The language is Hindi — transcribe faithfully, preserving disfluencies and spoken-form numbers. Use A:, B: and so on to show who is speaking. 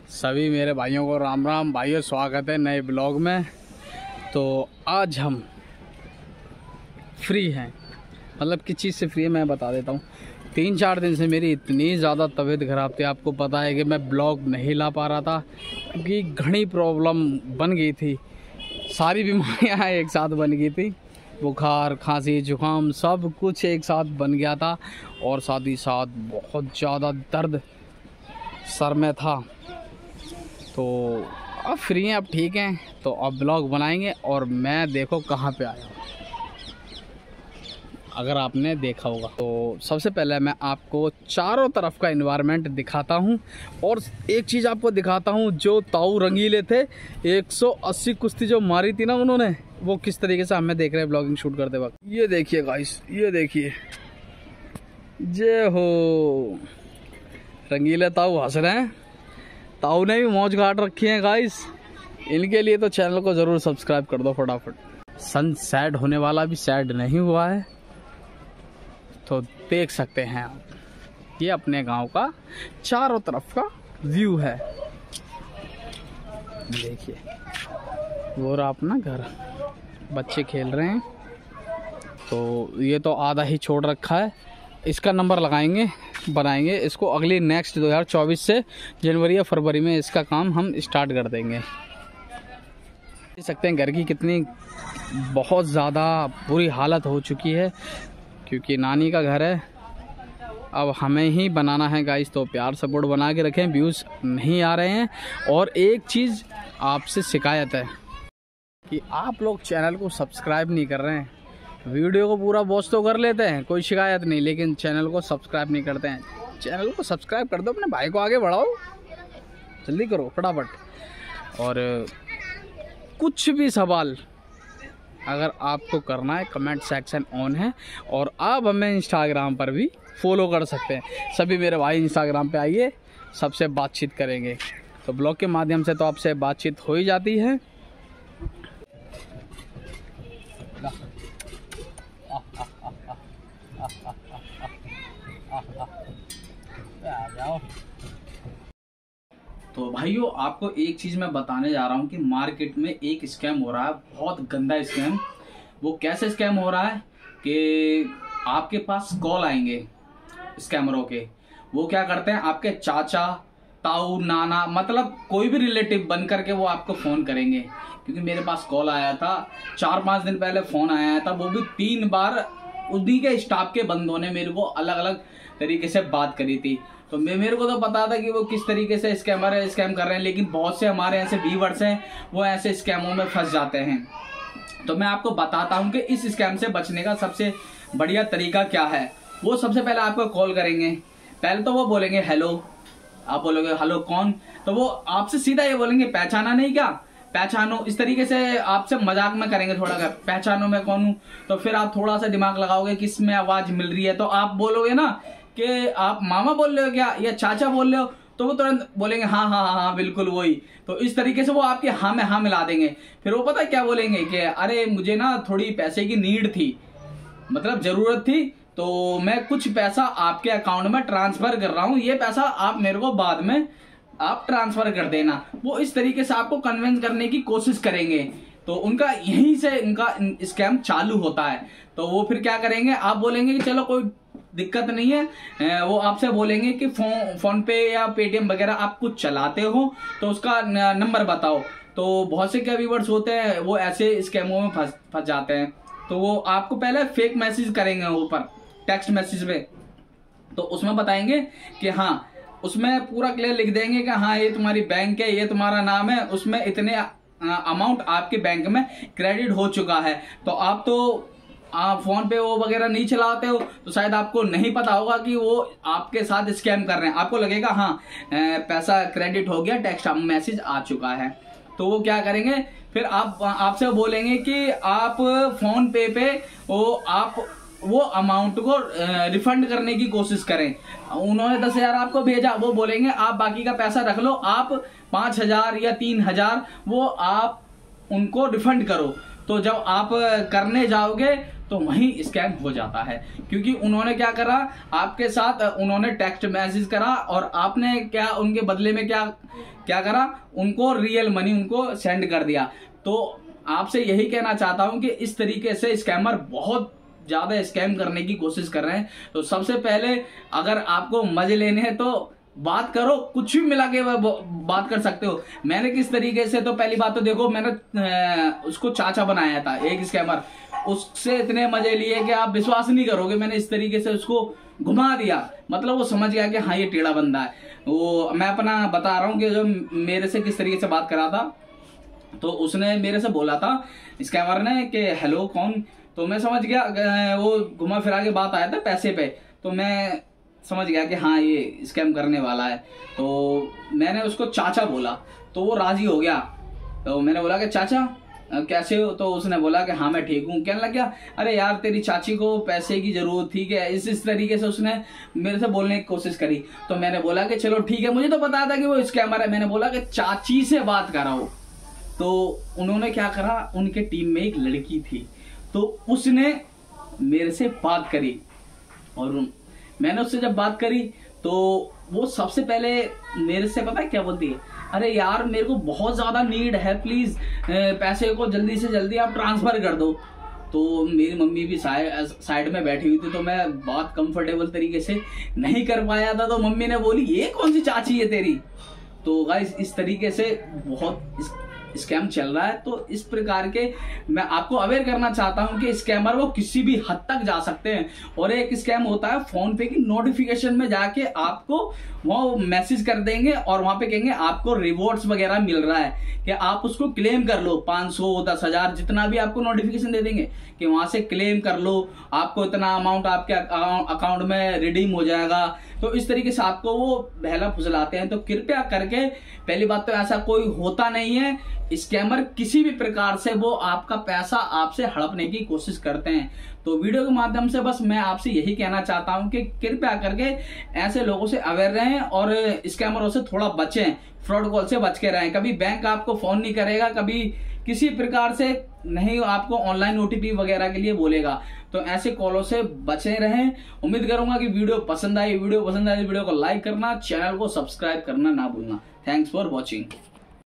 A: सभी मेरे भाइयों को राम राम। भाइयों, स्वागत है नए ब्लॉग में। तो आज हम फ्री हैं, मतलब किस चीज़ से फ्री है मैं बता देता हूँ। तीन चार दिन से मेरी इतनी ज़्यादा तबीयत ख़राब थी, आपको पता है कि मैं ब्लॉग नहीं ला पा रहा था क्योंकि घनी प्रॉब्लम बन गई थी। सारी बीमारियाँ एक साथ बन गई थी, बुखार, खांसी, जुकाम सब कुछ एक साथ बन गया था और साथ ही साथ बहुत ज़्यादा दर्द सर में था। तो अब फ्री हैं, अब ठीक हैं, तो अब ब्लॉग बनाएंगे। और मैं देखो कहाँ पे आया हूँ, अगर आपने देखा होगा तो सबसे पहले मैं आपको चारों तरफ का एनवायरनमेंट दिखाता हूँ और एक चीज़ आपको दिखाता हूँ। जो ताऊ रंगीले थे, एक सौ अस्सी कुश्ती जो मारी थी ना उन्होंने, वो किस तरीके से हमें देख रहे हैं ब्लॉगिंग शूट करते वक्त। ये देखिए गाइस, ये देखिए, जय हो। रंगीले ताऊ हंस रहे हैं, ताऊ ने भी मौज काट रखी है गाइस। इनके लिए तो चैनल को ज़रूर सब्सक्राइब कर दो फटाफट। सन सैड होने वाला भी सैड नहीं हुआ है, तो देख सकते हैं आप। ये अपने गांव का चारों तरफ का व्यू है। देखिए वो रहा अपना घर, बच्चे खेल रहे हैं। तो ये तो आधा ही छोड़ रखा है, इसका नंबर लगाएंगे, बनाएंगे इसको। अगली नेक्स्ट दो हज़ार चौबीस से जनवरी या फरवरी में इसका काम हम स्टार्ट कर देंगे। देख सकते हैं घर की कितनी बहुत ज़्यादा बुरी हालत हो चुकी है क्योंकि नानी का घर है, अब हमें ही बनाना है गाइस। तो प्यार सपोर्ट बना के रखें, व्यूज़ नहीं आ रहे हैं। और एक चीज़ आपसे शिकायत है कि आप लोग चैनल को सब्सक्राइब नहीं कर रहे हैं। वीडियो को पूरा वॉच तो कर लेते हैं, कोई शिकायत नहीं, लेकिन चैनल को सब्सक्राइब नहीं करते हैं। चैनल को सब्सक्राइब कर दो, अपने भाई को आगे बढ़ाओ, जल्दी करो फटाफट। और कुछ भी सवाल अगर आपको करना है, कमेंट सेक्शन ऑन है। और आप हमें इंस्टाग्राम पर भी फॉलो कर सकते हैं। सभी मेरे भाई इंस्टाग्राम पे आइए, सबसे बातचीत करेंगे। तो ब्लॉग के माध्यम से तो आपसे बातचीत हो ही जाती है। तो भाइयों, आपको एक चीज़ मैं बताने जा रहा हूँ कि मार्केट में एक स्कैम हो रहा है, बहुत गंदा स्कैम। वो कैसे स्कैम हो रहा है कि आपके पास कॉल आएंगे स्कैमरों के। वो क्या करते हैं, आपके चाचा, ताऊ, नाना, मतलब कोई भी रिलेटिव बन करके वो आपको फ़ोन करेंगे। क्योंकि मेरे पास कॉल आया था, चार पाँच दिन पहले फ़ोन आया था, वो भी तीन बार उन्हीं के स्टाफ के बंदों ने मेरे को अलग अलग तरीके से बात करी थी। तो मैं मेरे को तो पता था कि वो किस तरीके से स्कैमर है, स्कैम कर रहे हैं, लेकिन बहुत से हमारे ऐसे व्यूअर्स हैं वो ऐसे स्कैमों में फंस जाते हैं। तो मैं आपको बताता हूं कि इस स्कैम से बचने का सबसे बढ़िया तरीका क्या है। वो सबसे पहले आपको कॉल करेंगे, पहले तो वो बोलेंगे हेलो, आप बोलोगे हेलो कौन, तो वो आपसे सीधा ये बोलेंगे पहचाना नहीं क्या, पहचानो। इस तरीके से आपसे मजाक में करेंगे थोड़ा, पहचानो मैं कौन हूँ। तो फिर आप थोड़ा सा दिमाग लगाओगे कि इसमें आवाज मिल रही है, तो आप बोलोगे ना कि आप मामा बोल रहे हो क्या या चाचा बोल रहे हो, तो वो तुरंत बोलेंगे हाँ हाँ हाँ हाँ बिल्कुल वही। तो इस तरीके से वो आपके हाँ में हाँ मिला देंगे। फिर वो पता है क्या बोलेंगे कि अरे मुझे ना थोड़ी पैसे की नीड थी, मतलब जरूरत थी, तो मैं कुछ पैसा आपके अकाउंट में ट्रांसफर कर रहा हूँ, ये पैसा आप मेरे को बाद में आप ट्रांसफर कर देना। वो इस तरीके से आपको कन्विंस करने की कोशिश करेंगे। तो उनका यहीं से इनका स्कैम चालू होता है। तो वो फिर क्या करेंगे, आप बोलेंगे कि चलो कोई दिक्कत नहीं है, वो आपसे बोलेंगे कि फोन फोन पे या पेटीएम वगैरह आप कुछ चलाते हो तो उसका नंबर बताओ। तो बहुत से क्या व्यूअर्स होते हैं वो ऐसे स्कैमों में फंस फंस जाते हैं। तो वो आपको पहले फेक मैसेज करेंगे ऊपर टेक्स्ट मैसेज पे, तो उसमें बताएंगे कि हाँ, उसमें पूरा क्लियर लिख देंगे कि हाँ ये तुम्हारी बैंक है, ये तुम्हारा नाम है, उसमें इतने अमाउंट आपके बैंक में क्रेडिट हो चुका है। तो आप तो आप फोन पे वो वगैरह नहीं चलाते हो, तो शायद आपको नहीं पता होगा कि वो आपके साथ स्कैम कर रहे हैं। आपको लगेगा हाँ पैसा क्रेडिट हो गया, टेक्स्ट मैसेज आ चुका है। तो वो क्या करेंगे, फिर आप आपसे बोलेंगे कि आप फोन पे पे वो आप वो अमाउंट को रिफंड करने की कोशिश करें। उन्होंने दस हजार आपको भेजा, वो बोलेंगे आप बाकी का पैसा रख लो, आप पाँच हजार या तीन हजार वो आप उनको रिफंड करो। तो जब आप करने जाओगे तो वहीं स्कैम हो जाता है। क्योंकि उन्होंने क्या करा, आपके साथ उन्होंने टेक्स्ट मैसेज करा और आपने क्या उनके बदले में क्या क्या करा, उनको रियल मनी उनको सेंड कर दिया। तो आपसे यही कहना चाहता हूं कि इस तरीके से स्कैमर बहुत ज्यादा स्कैम करने की कोशिश कर रहे हैं। तो सबसे पहले अगर आपको मजे लेने हैं तो बात करो, कुछ भी मिला के बात कर सकते हो। मैंने किस तरीके से, तो पहली बात तो देखो, मैंने उसको चाचा बनाया था एक स्कैमर, उससे इतने मजे लिए कि आप विश्वास नहीं करोगे। मैंने इस तरीके से उसको घुमा दिया, मतलब वो समझ गया कि हाँ ये टेढ़ा बंदा है। वो मैं अपना बता रहा हूँ कि जो मेरे से किस तरीके से बात करा था। तो उसने मेरे से बोला था स्कैमर ने कि हेलो कौन, तो मैं समझ गया, वो घुमा फिरा के बात आया था पैसे पे, तो मैं समझ गया कि हाँ ये स्कैम करने वाला है। तो मैंने उसको चाचा बोला तो वो राजी हो गया। तो मैंने बोला कि चाचा कैसे हो, तो उसने बोला कि हाँ मैं ठीक हूँ। कहने लग गया अरे यार तेरी चाची को पैसे की जरूरत थी क्या, इस इस तरीके से उसने मेरे से बोलने की कोशिश करी। तो मैंने बोला कि चलो ठीक है, मुझे तो पता था कि वो स्कैमर है। मैंने बोला कि चाची से बात कराओ। तो उन्होंने क्या करा, उनके टीम में एक लड़की थी, तो उसने मेरे से बात करी और मैंने उससे जब बात करी तो वो सबसे पहले मेरे से पता है क्या बोलती है, अरे यार मेरे को बहुत ज्यादा नीड है, प्लीज पैसे को जल्दी से जल्दी आप ट्रांसफर कर दो। तो मेरी मम्मी भी साइड में बैठी हुई थी, तो मैं बात कंफर्टेबल तरीके से नहीं कर पाया था। तो मम्मी ने बोली ये कौन सी चाची है तेरी। तो गाइस इस तरीके से बहुत स्कैम चल रहा है। तो इस प्रकार के मैं आपको अवेयर करना चाहता हूं कि स्कैमर वो किसी भी हद तक जा सकते हैं। और एक स्कैम होता है फोन पे की नोटिफिकेशन में जाके आपको वो मैसेज कर देंगे और वहां पे कहेंगे आपको रिवॉर्ड्स वगैरह मिल रहा है कि आप उसको क्लेम कर लो, पांच सौ दस हजार जितना भी आपको नोटिफिकेशन दे देंगे कि वहां से क्लेम कर लो, आपको इतना अमाउंट आपके अकाउंट में रिडीम हो जाएगा। तो इस तरीके से आपको वो बहला फुसलाते हैं। तो कृपया करके, पहली बात तो ऐसा कोई होता नहीं है, स्कैमर किसी भी प्रकार से वो आपका पैसा आपसे हड़पने की कोशिश करते हैं। तो वीडियो के माध्यम से बस मैं आपसे यही कहना चाहता हूं कि कृपया करके ऐसे लोगों से अवेयर रहें और स्कैमरों से थोड़ा बचें, फ्रॉड कॉल से बच के रहें। कभी बैंक आपको फोन नहीं करेगा, कभी किसी प्रकार से नहीं आपको ऑनलाइन ओटीपी वगैरह के लिए बोलेगा। तो ऐसे कॉलों से बचे रहें। उम्मीद करूंगा कि वीडियो पसंद आई। वीडियो पसंद आई वीडियो को लाइक करना, चैनल को सब्सक्राइब करना ना भूलना। Thanks for watching.